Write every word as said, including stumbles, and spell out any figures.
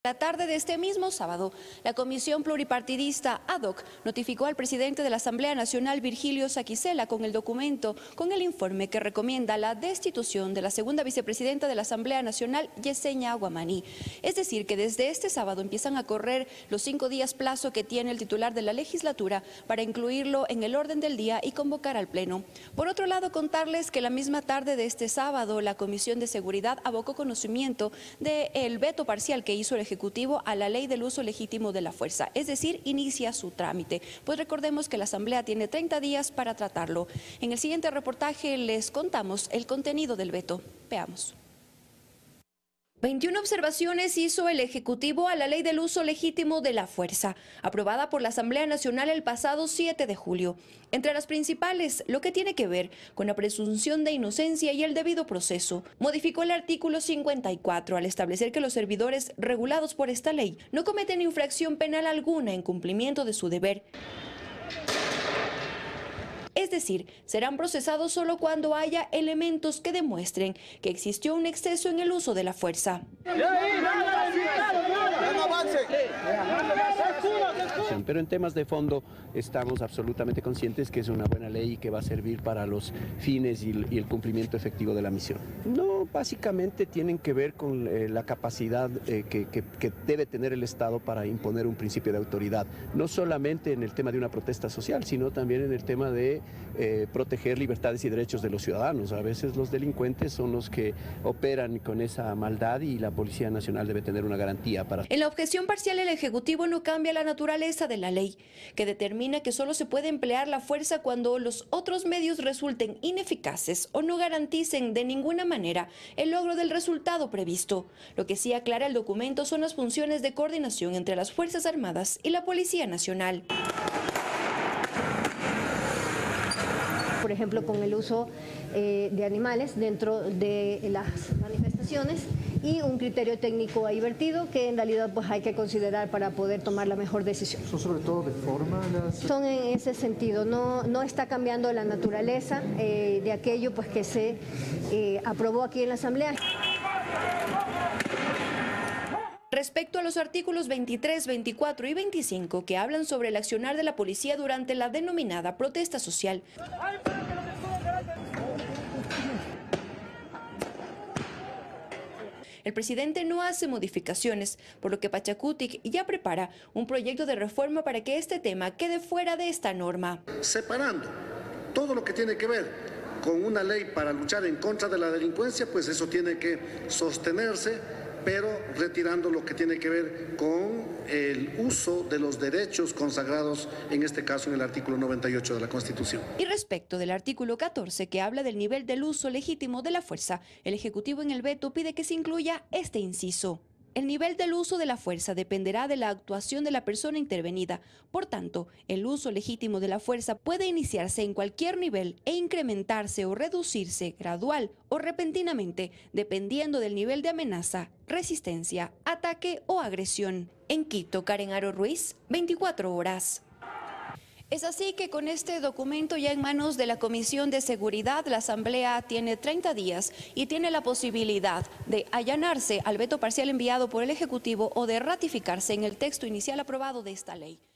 La tarde de este mismo sábado, la Comisión Pluripartidista ad hoc notificó al presidente de la Asamblea Nacional, Virgilio Saquicela, con el documento, con el informe que recomienda la destitución de la segunda vicepresidenta de la Asamblea Nacional, Yesenia Aguamaní. Es decir, que desde este sábado empiezan a correr los cinco días plazo que tiene el titular de la legislatura para incluirlo en el orden del día y convocar al Pleno. Por otro lado, contarles que la misma tarde de este sábado, la Comisión de Seguridad abocó conocimiento del veto parcial que hizo el Ejecutivo Ejecutivo a la ley del uso legítimo de la fuerza, es decir, inicia su trámite. Pues recordemos que la Asamblea tiene treinta días para tratarlo. En el siguiente reportaje les contamos el contenido del veto. Veamos. veintiuna observaciones hizo el Ejecutivo a la Ley del Uso Legítimo de la Fuerza, aprobada por la Asamblea Nacional el pasado siete de julio. Entre las principales, lo que tiene que ver con la presunción de inocencia y el debido proceso. Modificó el artículo cincuenta y cuatro al establecer que los servidores regulados por esta ley no cometen infracción penal alguna en cumplimiento de su deber. Es decir, serán procesados solo cuando haya elementos que demuestren que existió un exceso en el uso de la fuerza. Pero en temas de fondo estamos absolutamente conscientes que es una buena ley y que va a servir para los fines y el, y el cumplimiento efectivo de la misión. No, básicamente tienen que ver con eh, la capacidad eh, que, que, que debe tener el Estado para imponer un principio de autoridad, no solamente en el tema de una protesta social, sino también en el tema de eh, proteger libertades y derechos de los ciudadanos. A veces los delincuentes son los que operan con esa maldad y la Policía Nacional debe tener una garantía para... En la objeción parcial, el Ejecutivo no cambia la naturaleza de la ley, que determina que solo se puede emplear la fuerza cuando los otros medios resulten ineficaces o no garanticen de ninguna manera el logro del resultado previsto. Lo que sí aclara el documento son las funciones de coordinación entre las Fuerzas Armadas y la Policía Nacional. Por ejemplo, con el uso eh, de animales dentro de las manifestaciones y un criterio técnico ahí vertido que en realidad pues hay que considerar para poder tomar la mejor decisión. ¿Son sobre todo de forma? Las... Son en ese sentido, no, no está cambiando la naturaleza eh, de aquello pues que se eh, aprobó aquí en la Asamblea. Respecto a los artículos veintitrés, veinticuatro y veinticinco que hablan sobre el accionar de la policía durante la denominada protesta social. El presidente no hace modificaciones, por lo que Pachacutic ya prepara un proyecto de reforma para que este tema quede fuera de esta norma. Separando todo lo que tiene que ver con una ley para luchar en contra de la delincuencia, pues eso tiene que sostenerse, pero retirando lo que tiene que ver con el uso de los derechos consagrados, en este caso en el artículo noventa y ocho de la Constitución. Y respecto del artículo catorce, que habla del nivel del uso legítimo de la fuerza, el Ejecutivo en el veto pide que se incluya este inciso. El nivel del uso de la fuerza dependerá de la actuación de la persona intervenida. Por tanto, el uso legítimo de la fuerza puede iniciarse en cualquier nivel e incrementarse o reducirse gradual o repentinamente, dependiendo del nivel de amenaza, resistencia, ataque o agresión. En Quito, Karen Aro Ruiz, veinticuatro horas. Es así que con este documento ya en manos de la Comisión de Seguridad, la Asamblea tiene treinta días y tiene la posibilidad de allanarse al veto parcial enviado por el Ejecutivo o de ratificarse en el texto inicial aprobado de esta ley.